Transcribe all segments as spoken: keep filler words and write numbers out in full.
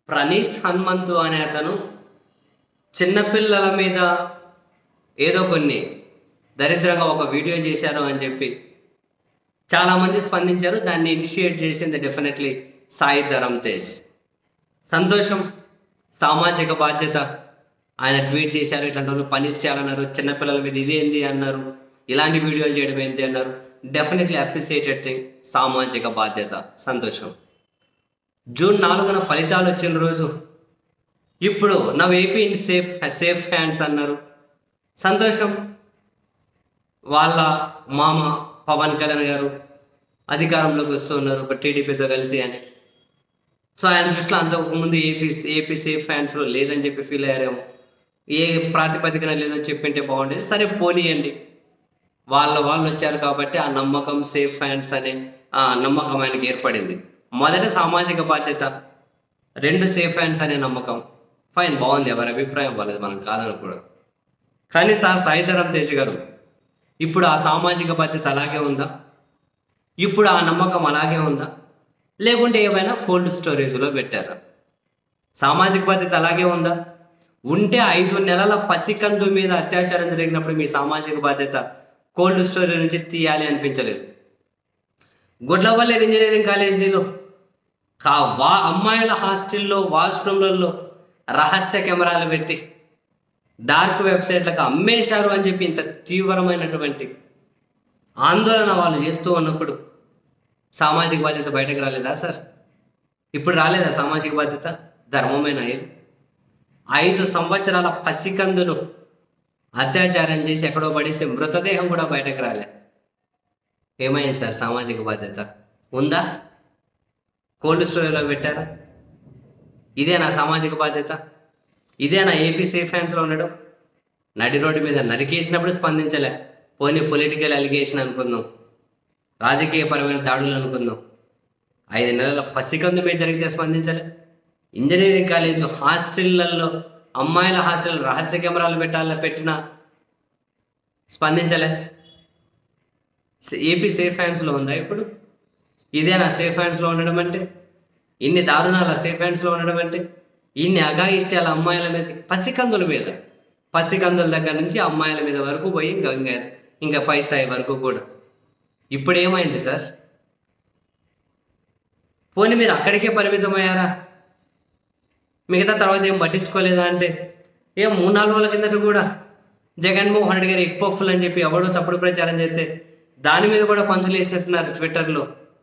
ప్రణీత్ హనుమంతు అనే అతను చిన్నపిల్లల మీద ఏదో కొన్ని దరిద్రంగా ఒక వీడియో చేశారు అని చెప్పి చాలామంది స్పందించారు. దాన్ని ఇనిషియేట్ చేసింది డెఫినెట్లీ సాయి ధరమ్ తేజ్. సంతోషం, సామాజిక బాధ్యత. ఆయన ట్వీట్ చేశారు, ఇట్లాంటి వాళ్ళు పనిష్ చేయాలన్నారు, చిన్నపిల్లల మీద ఇదేంది అన్నారు, ఇలాంటి వీడియోలు చేయడం ఏంటి అన్నారు. డెఫినెట్లీ అప్రిసియేటెడ్ థింగ్, సామాజిక బాధ్యత. సంతోషం. జూన్ నాలుగున ఫలితాలు వచ్చిన రోజు ఇప్పుడు now AP in safe safe hands అన్నారు. సంతోషం. వాళ్ళ మామ పవన్ కళ్యాణ్ గారు అధికారంలోకి వస్తున్నారు ఒక టీడీపీతో కలిసి అని. సో ఆయన దృష్టిలో అంతకుముందు ఏపీ ఏపీ సేఫ్ హ్యాండ్స్లో లేదని చెప్పి ఫీల్ అయ్యారేమో. ఏ ప్రాతిపదికన లేదని చెప్పింటే బాగుండేది. సరే పోనీయండి, వాళ్ళ వాళ్ళు వచ్చారు కాబట్టి ఆ నమ్మకం సేఫ్ హ్యాండ్స్ అనే ఆ నమ్మకం ఆయనకి ఏర్పడింది. మొదట సామాజిక బాధ్యత, రెండు సేఫ్ హ్యాండ్స్ అనే నమ్మకం. ఫైన్, బాగుంది, ఎవరి అభిప్రాయం వాళ్ళది, మనం కాదనకూడదు. కానీ సార్ సాయి ధరమ్ తేజ్ గారు, ఇప్పుడు ఆ సామాజిక బాధ్యత అలాగే ఉందా? ఇప్పుడు ఆ నమ్మకం అలాగే ఉందా? లేకుంటే ఏమైనా కోల్డ్ స్టోరేజ్లో పెట్టారా? సామాజిక బాధ్యత అలాగే ఉందా? ఉంటే ఐదు నెలల పసికందు మీద అత్యాచారం జరిగినప్పుడు మీ సామాజిక బాధ్యత కోల్డ్ స్టోరేజ్ నుంచి తీయాలి అనిపించలేదు. గొడ్లవల్లేరు ఇంజనీరింగ్ కాలేజీలో కా వా అమ్మాయిల హాస్టల్లో వాష్రూమ్లలో రహస్య కెమెరాలు పెట్టి డార్క్ వెబ్సైట్లకు అమ్మేశారు అని చెప్పి ఇంత తీవ్రమైనటువంటి ఆందోళన వాళ్ళు చేస్తూ ఉన్నప్పుడు సామాజిక బాధ్యత బయటకు రాలేదా సార్? ఇప్పుడు రాలేదా సామాజిక బాధ్యత? ధర్మమైన ఇది ఐదు సంవత్సరాల పసికందును అత్యాచారం చేసి ఎక్కడో పడేసి మృతదేహం కూడా బయటకు రాలే. ఏమైంది సార్ సామాజిక బాధ్యత? ఉందా? కోల్డ్ స్టోరేజ్లో పెట్టారా? ఇదేనా సామాజిక బాధ్యత? ఇదేనా ఏపీ సేఫ్ హ్యాండ్స్లో ఉండడం? నడి రోడ్డు మీద నరికేసినప్పుడు స్పందించలే, పోనీ పొలిటికల్ అలిగేషన్ అనుకుందాం, రాజకీయపరమైన దాడులు అనుకుందాం. ఐదు నెలల పసికందు మీద జరిగితే స్పందించలే. ఇంజనీరింగ్ కాలేజీలో హాస్టళ్లలో అమ్మాయిల హాస్టల్ రహస్య కెమెరాలు పెట్టాల పెట్టినా స్పందించలే. ఏపీ సేఫ్ హ్యాండ్స్లో ఉందా ఇప్పుడు? ఇదేనా సేఫ్ హ్యాండ్స్లో ఉండడం అంటే? ఇన్ని దారుణాల సేఫ్ హ్యాండ్స్లో ఉండడం అంటే? ఇన్ని అఘాయిత్యాల అమ్మాయిల మీద, పసికందుల మీద, పసికందుల దగ్గర నుంచి అమ్మాయిల మీద వరకు పోయి ఇంకా ఇంకా ఇంకా పై స్థాయి వరకు కూడా. ఇప్పుడు ఏమైంది సార్? పోనీ మీరు అక్కడికే పరిమితమయ్యారా? మిగతా తర్వాత ఏం పట్టించుకోలేదా అంటే, ఏం మూడు నాలుగు రోజుల కిందట కూడా జగన్మోహన్ రెడ్డి గారు ఎక్పోఫుల్ అని చెప్పి ఎవడో తప్పుడు ప్రచారం చేస్తే దాని మీద కూడా పంచులు వేసినట్టున్నారు ట్విట్టర్లో.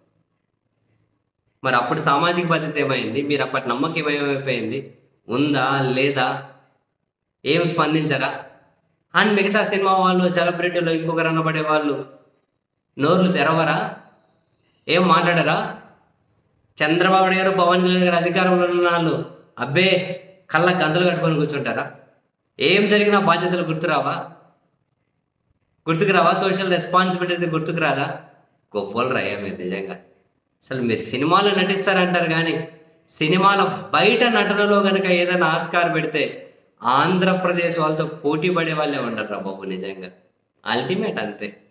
మరి అప్పుడు సామాజిక బాధ్యత ఏమైంది? మీరు అప్పటి నమ్మకం ఏమైపోయింది? ఉందా లేదా? ఏం స్పందించరా? అండ్ మిగతా సినిమా వాళ్ళు, సెలబ్రిటీలు, ఇంకొకరు అనబడే వాళ్ళు నోర్లు తెరవరా? ఏం మాట్లాడరా? చంద్రబాబు గారు, పవన్ కళ్యాణ్ గారు అధికారంలో ఉన్న వాళ్ళు అబ్బే కళ్ళ గంతలు కట్టుకొని కూర్చుంటారా? ఏం జరిగినా బాధ్యతలు గుర్తురావా? గుర్తుకు రావా? సోషల్ రెస్పాన్సిబిలిటీ గుర్తుకు రాదా? గొప్పలు రాయా మీరు నిజంగా. అసలు మీరు సినిమాలో నటిస్తారంటారు కానీ సినిమాల బయట నటనలో కనుక ఏదైనా ఆస్కార్ పెడితే ఆంధ్రప్రదేశ్ వాళ్ళతో పోటీ పడే వాళ్ళే ఉంటారు రా బాబు. నిజంగా అల్టిమేట్ అంతే.